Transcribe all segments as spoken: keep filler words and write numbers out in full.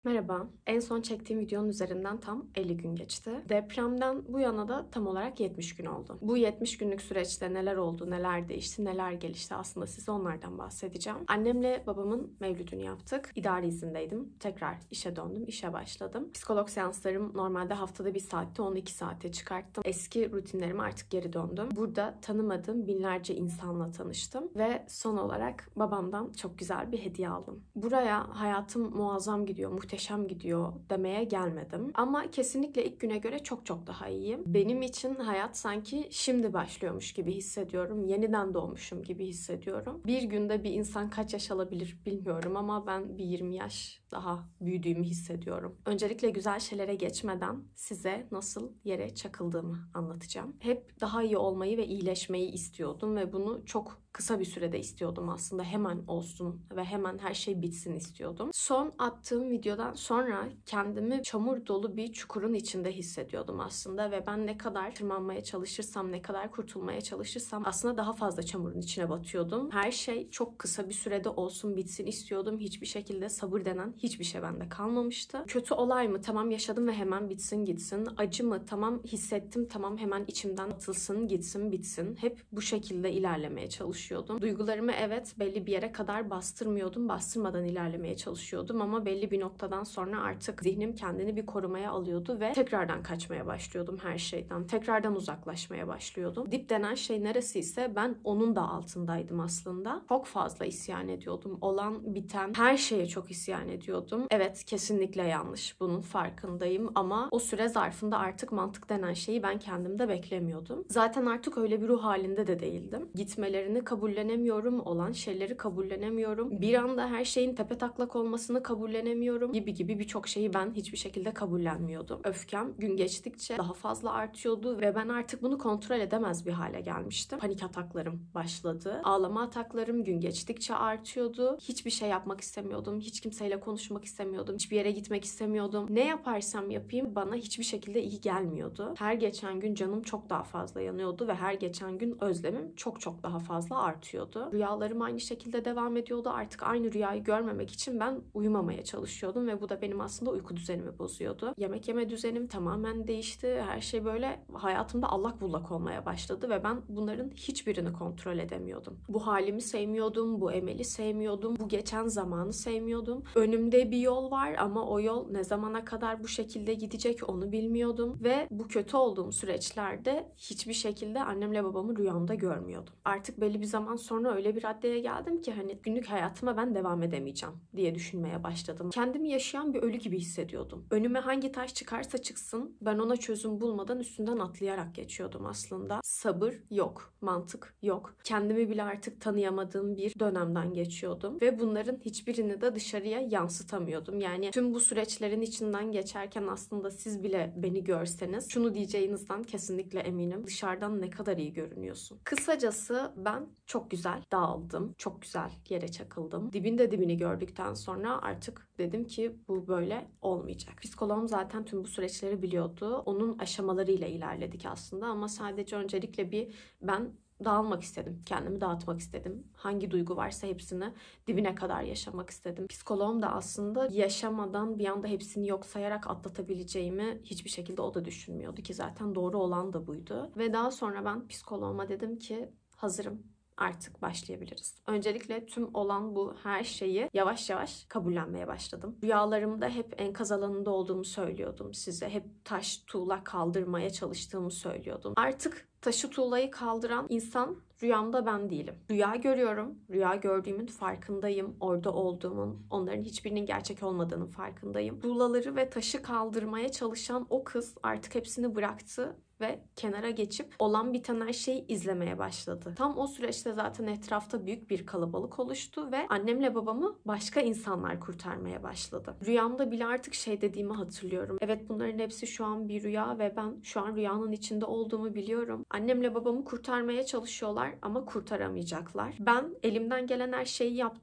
Merhaba. En son çektiğim videonun üzerinden tam elli gün geçti. Depremden bu yana da tam olarak yetmiş gün oldu. Bu yetmiş günlük süreçte neler oldu, neler değişti, neler gelişti aslında size onlardan bahsedeceğim. Annemle babamın mevlüdünü yaptık. İdari izindeydim. Tekrar işe döndüm, işe başladım. Psikolog seanslarım normalde haftada bir saatte onu iki saate çıkarttım. Eski rutinlerime artık geri döndüm. Burada tanımadığım binlerce insanla tanıştım ve son olarak babamdan çok güzel bir hediye aldım. Buraya hayatım muazzam gidiyor, muhteşem gidiyor demeye gelmedim. Ama kesinlikle ilk güne göre çok çok daha iyiyim. Benim için hayat sanki şimdi başlıyormuş gibi hissediyorum. Yeniden doğmuşum gibi hissediyorum. Bir günde bir insan kaç yaş alabilir bilmiyorum ama ben bir yirmi yaş daha büyüdüğümü hissediyorum. Öncelikle güzel şeylere geçmeden size nasıl yere çakıldığımı anlatacağım. Hep daha iyi olmayı ve iyileşmeyi istiyordum ve bunu çok kısa bir sürede istiyordum aslında. Hemen olsun ve hemen her şey bitsin istiyordum. Son attığım videodan sonra kendimi çamur dolu bir çukurun içinde hissediyordum aslında ve ben ne kadar tırmanmaya çalışırsam, ne kadar kurtulmaya çalışırsam aslında daha fazla çamurun içine batıyordum. Her şey çok kısa bir sürede olsun bitsin istiyordum. Hiçbir şekilde sabır denen hiçbir şey bende kalmamıştı. Kötü olay mı? Tamam yaşadım ve hemen bitsin gitsin. Acı mı? Tamam hissettim, tamam hemen içimden atılsın, gitsin, bitsin. Hep bu şekilde ilerlemeye çalışıyordum. Duygularımı evet belli bir yere kadar bastırmıyordum. Bastırmadan ilerlemeye çalışıyordum ama belli bir noktadan sonra artık zihnim kendini bir korumaya alıyordu ve tekrardan kaçmaya başlıyordum her şeyden. Tekrardan uzaklaşmaya başlıyordum. Dip denen şey neresiyse ben onun da altındaydım aslında. Çok fazla isyan ediyordum. Olan, biten her şeye çok isyan ediyordum. Evet kesinlikle yanlış. Bunun farkındayım ama o süre zarfında artık mantık denen şeyi ben kendimde beklemiyordum. Zaten artık öyle bir ruh halinde de değildim. Gitmelerini kabullenemiyorum. Olan şeyleri kabullenemiyorum. Bir anda her şeyin tepetaklak olmasını kabullenemiyorum gibi gibi birçok şeyi ben hiçbir şekilde kabullenmiyordum. Öfkem gün geçtikçe daha fazla artıyordu ve ben artık bunu kontrol edemez bir hale gelmiştim. Panik ataklarım başladı. Ağlama ataklarım gün geçtikçe artıyordu. Hiçbir şey yapmak istemiyordum. Hiç kimseyle konuşmak istemiyordum. Hiçbir yere gitmek istemiyordum. Ne yaparsam yapayım bana hiçbir şekilde iyi gelmiyordu. Her geçen gün canım çok daha fazla yanıyordu ve her geçen gün özlemim çok çok daha fazla artıyordu. Rüyalarım aynı şekilde devam ediyordu. Artık aynı rüyayı görmemek için ben uyumamaya çalışıyordum ve bu da benim aslında uyku düzenimi bozuyordu. Yemek yeme düzenim tamamen değişti. Her şey böyle hayatımda allak bullak olmaya başladı ve ben bunların hiçbirini kontrol edemiyordum. Bu halimi sevmiyordum, bu Emel'i sevmiyordum, bu geçen zamanı sevmiyordum. Önümde bir yol var ama o yol ne zamana kadar bu şekilde gidecek onu bilmiyordum ve bu kötü olduğum süreçlerde hiçbir şekilde annemle babamı rüyamda görmüyordum. Artık belli bir zaman sonra öyle bir raddeye geldim ki hani günlük hayatıma ben devam edemeyeceğim diye düşünmeye başladım. Kendimi yaşayan bir ölü gibi hissediyordum. Önüme hangi taş çıkarsa çıksın ben ona çözüm bulmadan üstünden atlayarak geçiyordum aslında. Sabır yok, mantık yok. Kendimi bile artık tanıyamadığım bir dönemden geçiyordum ve bunların hiçbirini de dışarıya yansıtamıyordum. Yani tüm bu süreçlerin içinden geçerken aslında siz bile beni görseniz şunu diyeceğinizden kesinlikle eminim. Dışarıdan ne kadar iyi görünüyorsun. Kısacası ben çok güzel dağıldım. Çok güzel yere çakıldım. Dibinde dibini gördükten sonra artık dedim ki bu böyle olmayacak. Psikoloğum zaten tüm bu süreçleri biliyordu. Onun aşamalarıyla ilerledik aslında ama sadece öncelikle bir ben dağılmak istedim. Kendimi dağıtmak istedim. Hangi duygu varsa hepsini dibine kadar yaşamak istedim. Psikoloğum da aslında yaşamadan bir anda hepsini yok sayarak atlatabileceğimi hiçbir şekilde o da düşünmüyordu ki zaten doğru olan da buydu. Ve daha sonra ben psikoloğuma dedim ki hazırım. Artık başlayabiliriz. Öncelikle tüm olan bu her şeyi yavaş yavaş kabullenmeye başladım. Rüyalarımda hep enkaz alanında olduğumu söylüyordum size. Hep taş, tuğla kaldırmaya çalıştığımı söylüyordum. Artık taşı tuğlayı kaldıran insan rüyamda ben değilim. Rüya görüyorum. Rüya gördüğümün farkındayım. Orada olduğumun, onların hiçbirinin gerçek olmadığının farkındayım. Tuğlaları ve taşı kaldırmaya çalışan o kız artık hepsini bıraktı ve kenara geçip olan biten her şeyi izlemeye başladı. Tam o süreçte zaten etrafta büyük bir kalabalık oluştu ve annemle babamı başka insanlar kurtarmaya başladı. Rüyamda bile artık şey dediğimi hatırlıyorum. Evet bunların hepsi şu an bir rüya ve ben şu an rüyanın içinde olduğumu biliyorum. Annemle babamı kurtarmaya çalışıyorlar ama kurtaramayacaklar. Ben elimden gelen her şeyi yaptım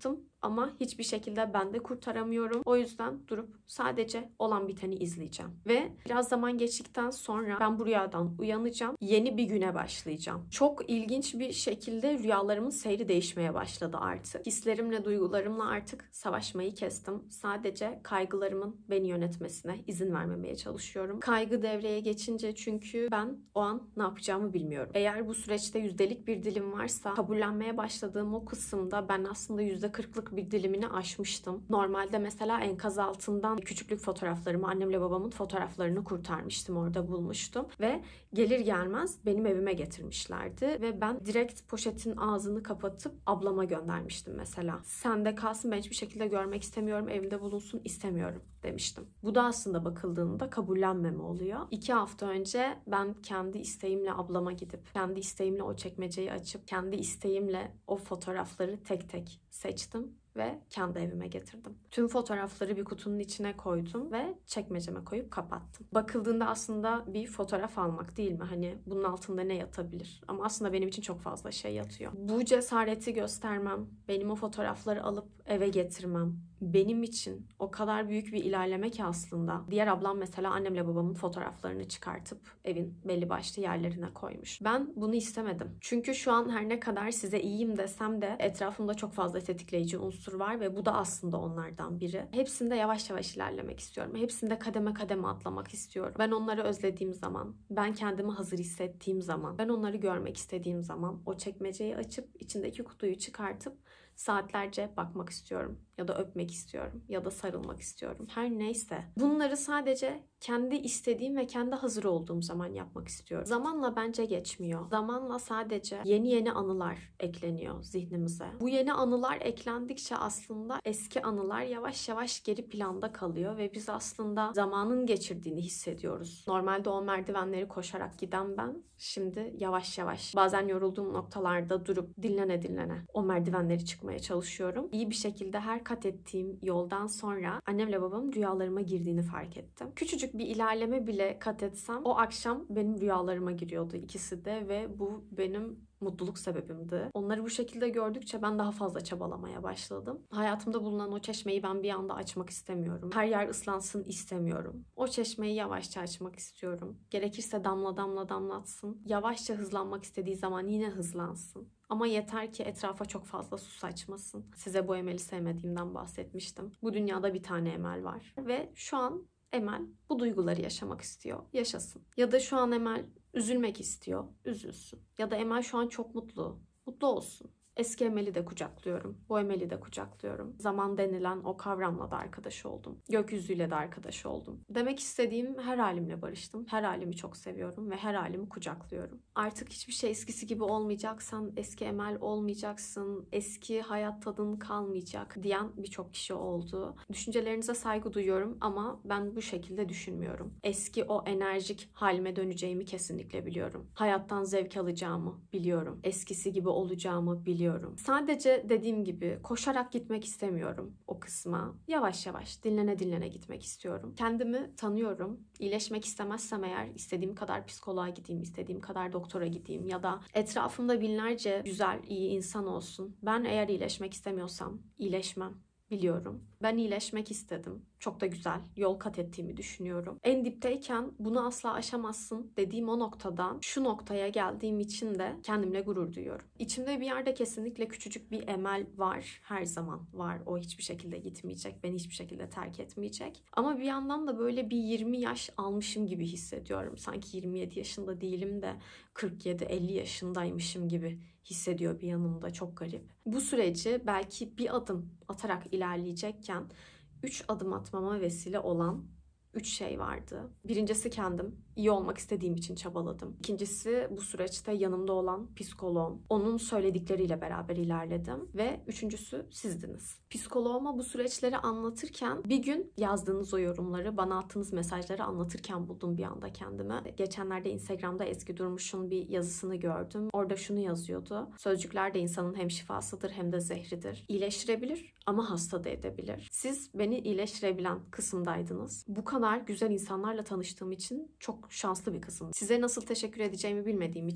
ama hiçbir şekilde ben de kurtaramıyorum. O yüzden durup sadece olan biteni izleyeceğim. Ve biraz zaman geçtikten sonra ben bu rüyadan uyanacağım. Yeni bir güne başlayacağım. Çok ilginç bir şekilde rüyalarımın seyri değişmeye başladı artık. Hislerimle, duygularımla artık savaşmayı kestim. Sadece kaygılarımın beni yönetmesine izin vermemeye çalışıyorum. Kaygı devreye geçince çünkü ben o an ne yapacağımı bilmiyorum. Eğer bu süreçte yüzdelik bir dilim varsa kabullenmeye başladığım o kısımda ben aslında yüzde kırklık bir dilimini aşmıştım. Normalde mesela enkaz altından küçüklük fotoğraflarımı, annemle babamın fotoğraflarını kurtarmıştım, orada bulmuştum ve gelir gelmez benim evime getirmişlerdi ve ben direkt poşetin ağzını kapatıp ablama göndermiştim mesela. Sende kalsın, ben hiçbir şekilde görmek istemiyorum, evimde bulunsun istemiyorum demiştim. Bu da aslında bakıldığında kabullenmeme oluyor. İki hafta önce ben kendi isteğimle ablama gidip, kendi isteğimle o çekmeceyi açıp, kendi isteğimle o fotoğrafları tek tek seçtim ve kendi evime getirdim. Tüm fotoğrafları bir kutunun içine koydum ve çekmeceme koyup kapattım. Bakıldığında aslında bir fotoğraf almak değil mi? Hani bunun altında ne yatabilir? Ama aslında benim için çok fazla şey yatıyor. Bu cesareti göstermem, benim o fotoğrafları alıp eve getirmem benim için o kadar büyük bir ilerleme ki aslında. Diğer ablam mesela annemle babamın fotoğraflarını çıkartıp evin belli başlı yerlerine koymuş. Ben bunu istemedim. Çünkü şu an her ne kadar size iyiyim desem de etrafımda çok fazla tetikleyici unsur var ve bu da aslında onlardan biri. Hepsinde yavaş yavaş ilerlemek istiyorum. Hepsinde kademe kademe atlamak istiyorum. Ben onları özlediğim zaman, ben kendimi hazır hissettiğim zaman, ben onları görmek istediğim zaman o çekmeceyi açıp içindeki kutuyu çıkartıp saatlerce bakmak istiyorum ya da öpmek istiyorum ya da sarılmak istiyorum. Her neyse. Bunları sadece kendi istediğim ve kendi hazır olduğum zaman yapmak istiyorum. Zamanla bence geçmiyor. Zamanla sadece yeni yeni anılar ekleniyor zihnimize. Bu yeni anılar eklendikçe aslında eski anılar yavaş yavaş geri planda kalıyor ve biz aslında zamanın geçirdiğini hissediyoruz. Normalde o merdivenleri koşarak giden ben şimdi yavaş yavaş bazen yorulduğum noktalarda durup dinlene dinlene o merdivenleri çıkmaya çalışıyorum. İyi bir şekilde her kat ettiğim yoldan sonra annemle babamın rüyalarıma girdiğini fark ettim. Küçücük bir ilerleme bile kat etsem o akşam benim rüyalarıma giriyordu ikisi de ve bu benim mutluluk sebebimdi. Onları bu şekilde gördükçe ben daha fazla çabalamaya başladım. Hayatımda bulunan o çeşmeyi ben bir anda açmak istemiyorum. Her yer ıslansın istemiyorum. O çeşmeyi yavaşça açmak istiyorum. Gerekirse damla damla damlatsın. Yavaşça hızlanmak istediği zaman yine hızlansın. Ama yeter ki etrafa çok fazla su saçmasın. Size bu Emel'i sevmediğimden bahsetmiştim. Bu dünyada bir tane Emel var. Ve şu an Emel bu duyguları yaşamak istiyor. Yaşasın. Ya da şu an Emel üzülmek istiyor. Üzülsün. Ya da Emel şu an çok mutlu. Mutlu olsun. Eski Emel'i de kucaklıyorum. Bu Emel'i de kucaklıyorum. Zaman denilen o kavramla da arkadaş oldum. Gökyüzüyle de arkadaş oldum. Demek istediğim her halimle barıştım. Her halimi çok seviyorum ve her halimi kucaklıyorum. Artık hiçbir şey eskisi gibi olmayacaksan eski Emel olmayacaksın. Eski hayat tadın kalmayacak diyen birçok kişi oldu. Düşüncelerinize saygı duyuyorum ama ben bu şekilde düşünmüyorum. Eski o enerjik halime döneceğimi kesinlikle biliyorum. Hayattan zevk alacağımı biliyorum. Eskisi gibi olacağımı biliyorum. Sadece dediğim gibi koşarak gitmek istemiyorum o kısma. Yavaş yavaş dinlene dinlene gitmek istiyorum. Kendimi tanıyorum. İyileşmek istemezsem eğer istediğim kadar psikoloğa gideyim, istediğim kadar doktora gideyim ya da etrafımda binlerce güzel, iyi insan olsun. Ben eğer iyileşmek istemiyorsam iyileşmem. Biliyorum. Ben iyileşmek istedim. Çok da güzel yol kat ettiğimi düşünüyorum. En dipteyken bunu asla aşamazsın dediğim o noktadan şu noktaya geldiğim için de kendimle gurur duyuyorum. İçimde bir yerde kesinlikle küçücük bir Emel var. Her zaman var. O hiçbir şekilde gitmeyecek. Beni hiçbir şekilde terk etmeyecek. Ama bir yandan da böyle bir yirmi yaş almışım gibi hissediyorum. Sanki yirmi yedi yaşında değilim de kırk yedi elli yaşındaymışım gibi hissediyor bir yanımda. Çok garip. Bu süreci belki bir adım atarak ilerleyecekken üç adım atmama vesile olan üç şey vardı. Birincisi kendim. İyi olmak istediğim için çabaladım. İkincisi bu süreçte yanımda olan psikoloğum. Onun söyledikleriyle beraber ilerledim. Ve üçüncüsü sizdiniz. Psikoloğuma bu süreçleri anlatırken bir gün yazdığınız o yorumları, bana attığınız mesajları anlatırken buldum bir anda kendimi. Geçenlerde Instagram'da Ezgi Durmuş'un bir yazısını gördüm. Orada şunu yazıyordu. Sözcükler de insanın hem şifasıdır hem de zehridir. İyileştirebilir ama hasta da edebilir. Siz beni iyileştirebilen kısımdaydınız. Bu kadar güzel insanlarla tanıştığım için çok şanslı bir kısım. Size nasıl teşekkür edeceğimi bilmediğim için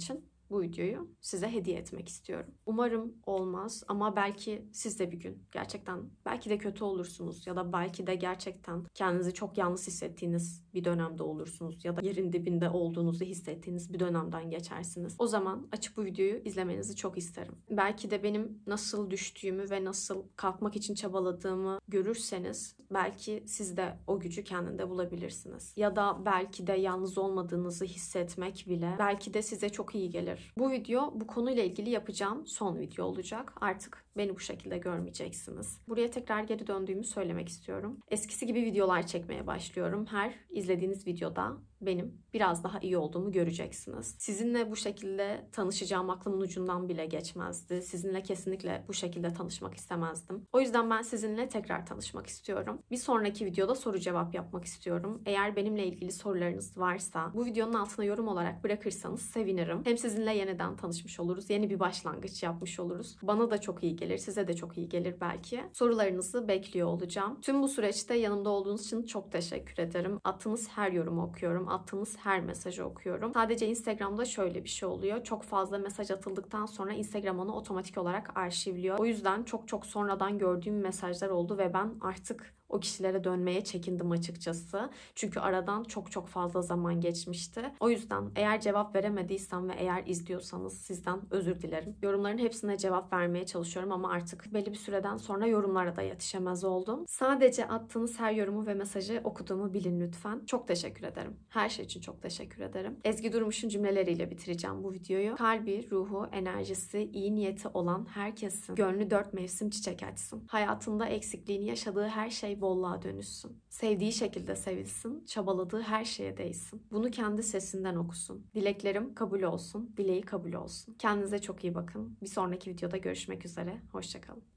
bu videoyu size hediye etmek istiyorum. Umarım olmaz ama belki siz de bir gün gerçekten belki de kötü olursunuz ya da belki de gerçekten kendinizi çok yalnız hissettiğiniz bir dönemde olursunuz ya da yerin dibinde olduğunuzu hissettiğiniz bir dönemden geçersiniz. O zaman açıp bu videoyu izlemenizi çok isterim. Belki de benim nasıl düştüğümü ve nasıl kalkmak için çabaladığımı görürseniz belki siz de o gücü kendinde bulabilirsiniz. Ya da belki de yalnız olmadığınızı hissetmek bile belki de size çok iyi gelir. Bu video bu konuyla ilgili yapacağım son video olacak. Artık beni bu şekilde görmeyeceksiniz. Buraya tekrar geri döndüğümü söylemek istiyorum. Eskisi gibi videolar çekmeye başlıyorum. Her izlediğiniz videoda benim biraz daha iyi olduğumu göreceksiniz. Sizinle bu şekilde tanışacağım aklımın ucundan bile geçmezdi. Sizinle kesinlikle bu şekilde tanışmak istemezdim. O yüzden ben sizinle tekrar tanışmak istiyorum. Bir sonraki videoda soru cevap yapmak istiyorum. Eğer benimle ilgili sorularınız varsa bu videonun altına yorum olarak bırakırsanız sevinirim. Hem sizinle yeniden tanışmış oluruz. Yeni bir başlangıç yapmış oluruz. Bana da çok iyi gelir. Size de çok iyi gelir belki. Sorularınızı bekliyor olacağım. Tüm bu süreçte yanımda olduğunuz için çok teşekkür ederim. Attığınız her yorumu okuyorum. Attığınız her mesajı okuyorum. Sadece Instagram'da şöyle bir şey oluyor. Çok fazla mesaj atıldıktan sonra Instagram onu otomatik olarak arşivliyor. O yüzden çok çok sonradan gördüğüm mesajlar oldu ve ben artık o kişilere dönmeye çekindim açıkçası. Çünkü aradan çok çok fazla zaman geçmişti. O yüzden eğer cevap veremediysem ve eğer izliyorsanız sizden özür dilerim. Yorumların hepsine cevap vermeye çalışıyorum ama artık belli bir süreden sonra yorumlara da yetişemez oldum. Sadece attığınız her yorumu ve mesajı okuduğumu bilin lütfen. Çok teşekkür ederim. Her şey için çok teşekkür ederim. Ezgi Durmuş'un cümleleriyle bitireceğim bu videoyu. Kalbi, ruhu, enerjisi, iyi niyeti olan herkesin gönlü dört mevsim çiçek açsın. Hayatında eksikliğini yaşadığı her şey bolluğa dönüşsün. Sevdiği şekilde sevilsin, çabaladığı her şeye değsin. Bunu kendi sesinden okusun. Dileklerim kabul olsun, dileği kabul olsun. Kendinize çok iyi bakın. Bir sonraki videoda görüşmek üzere. Hoşça kalın.